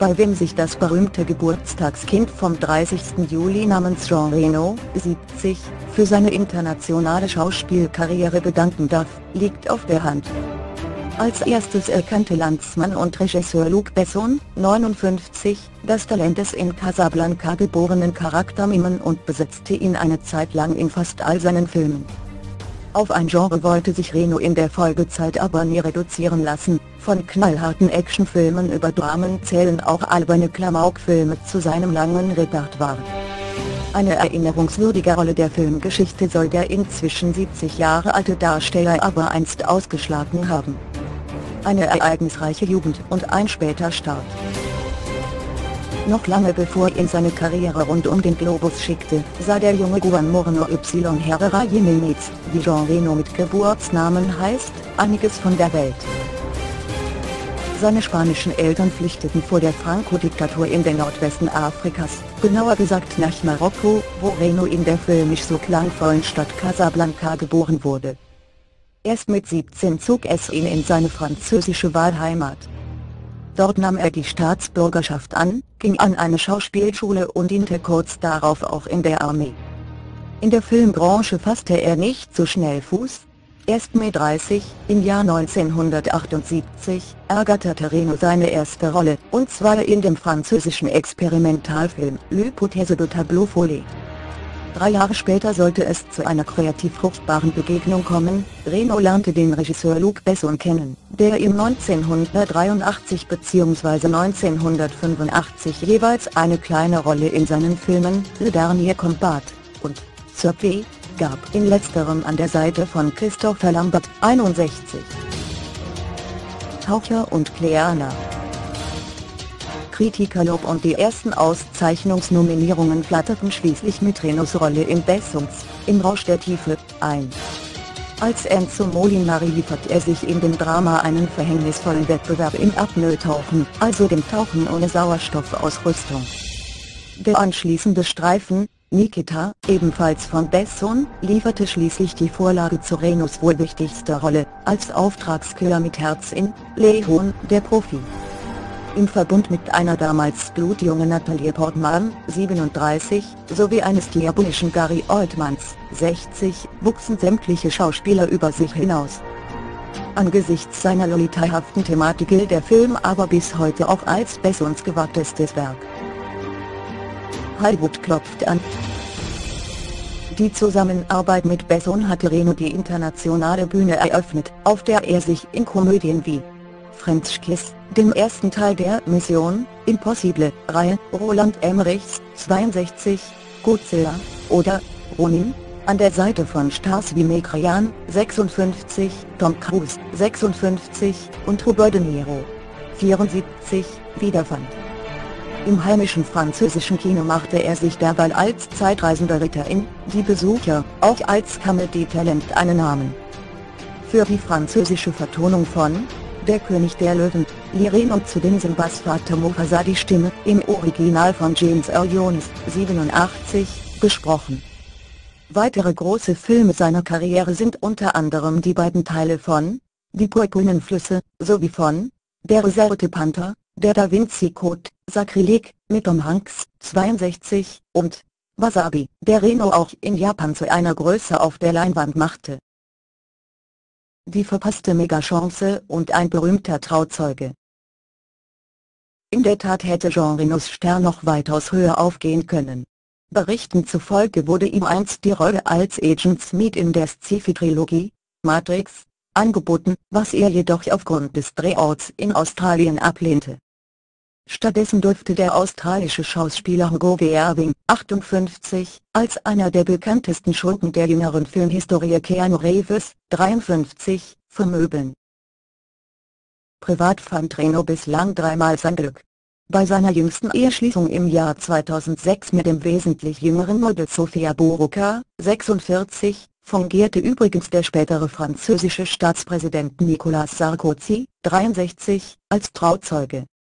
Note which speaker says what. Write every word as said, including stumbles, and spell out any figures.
Speaker 1: bei wem sich das berühmte Geburtstagskind vom dreißigsten Juli namens Jean Reno, siebzig, für seine internationale Schauspielkarriere bedanken darf, liegt auf der Hand. Als erstes erkannte Landsmann und Regisseur Luc Besson, neunundfünfzig, das Talent des in Casablanca geborenen Charaktermimen und besetzte ihn eine Zeit lang in fast all seinen Filmen. Auf ein Genre wollte sich Reno in der Folgezeit aber nie reduzieren lassen, von knallharten Actionfilmen über Dramen zählen auch alberne Klamaukfilme zu seinem langen Repertoire. Eine erinnerungswürdige Rolle der Filmgeschichte soll der inzwischen siebzig Jahre alte Darsteller aber einst ausgeschlagen haben. Eine ereignisreiche Jugend und ein später Start. Noch lange bevor ihn seine Karriere rund um den Globus schickte, sah der junge Juan Moreno Y Herrera Jiménez, wie Jean Reno mit Geburtsnamen heißt, einiges von der Welt. Seine spanischen Eltern flüchteten vor der Franco-Diktatur in den Nordwesten Afrikas, genauer gesagt nach Marokko, wo Reno in der filmisch so klangvollen Stadt Casablanca geboren wurde. Erst mit siebzehn zog es ihn in seine französische Wahlheimat. Dort nahm er die Staatsbürgerschaft an, ging an eine Schauspielschule und diente kurz darauf auch in der Armee. In der Filmbranche fasste er nicht so schnell Fuß. Erst mit dreißig, im Jahr neunzehnhundertachtundsiebzig, ergatterte Reno seine erste Rolle, und zwar in dem französischen Experimentalfilm L'Hypothèse de Tableau Follet. Drei Jahre später sollte es zu einer kreativ fruchtbaren Begegnung kommen. Reno lernte den Regisseur Luc Besson kennen, der ihm neunzehnhundertdreiundachtzig bzw. neunzehnhundertfünfundachtzig jeweils eine kleine Rolle in seinen Filmen Le Dernier Combat und Sur Pied gab, in letzterem an der Seite von Christopher Lambert, einundsechzig. Taucher und Kleana. Kritikerlob und die ersten Auszeichnungsnominierungen flatterten schließlich mit Renos Rolle in Bessons Im Rausch der Tiefe ein. Als Enzo Molinari liefert er sich in dem Drama einen verhängnisvollen Wettbewerb im Apnoe-Tauchen, also dem Tauchen ohne Sauerstoffausrüstung. Der anschließende Streifen, Nikita, ebenfalls von Besson, lieferte schließlich die Vorlage zu Renos wohl wichtigster Rolle, als Auftragskiller mit Herz in Leon, der Profi. Im Verbund mit einer damals blutjungen Natalie Portman, siebenunddreißig, sowie eines diabolischen Gary Oldmans, sechzig, wuchsen sämtliche Schauspieler über sich hinaus. Angesichts seiner lolitahaften Thematik gilt der Film aber bis heute auch als Bessons gewagtestes Werk. Hollywood klopft an. Die Zusammenarbeit mit Besson hatte Reno die internationale Bühne eröffnet, auf der er sich in Komödien wie French Kiss, dem ersten Teil der Mission Impossible-Reihe, Roland Emmerichs, zweiundsechzig, Godzilla, oder Ronin, an der Seite von Stars wie Meg Ryan, sechsundfünfzig, Tom Cruise, sechsundfünfzig, und Robert De Niro, vierundsiebzig, wiederfand. Im heimischen französischen Kino machte er sich derweil als zeitreisender Ritter in Die Besucher, auch als Comedy-Talent einen Namen. Für die französische Vertonung von Der König der Löwen, lieh Reno zudem Simbas Vater Mufasa die Stimme, im Original von James Earl Jones, siebenundachtzig, gesprochen. Weitere große Filme seiner Karriere sind unter anderem die beiden Teile von Die purpurnen Flüsse, sowie von Der reservierte Panther, Der Da Vinci Code, Sakrileg, mit Tom Hanks, zweiundsechzig, und Wasabi, der Reno auch in Japan zu einer Größe auf der Leinwand machte. Die verpasste Megachance und ein berühmter Trauzeuge. In der Tat hätte Jean Renos Stern noch weitaus höher aufgehen können. Berichten zufolge wurde ihm einst die Rolle als Agent Smith in der Sci-Fi-Trilogie Matrix angeboten, was er jedoch aufgrund des Drehorts in Australien ablehnte. Stattdessen durfte der australische Schauspieler Hugo Weaving, achtundfünfzig, als einer der bekanntesten Schurken der jüngeren Filmhistorie Keanu Reeves, dreiundfünfzig, vermöbeln. Privat fand Reno bislang dreimal sein Glück. Bei seiner jüngsten Eheschließung im Jahr zweitausendsechs mit dem wesentlich jüngeren Model Sofia Boruca, sechsundvierzig, fungierte übrigens der spätere französische Staatspräsident Nicolas Sarkozy, dreiundsechzig, als Trauzeuge.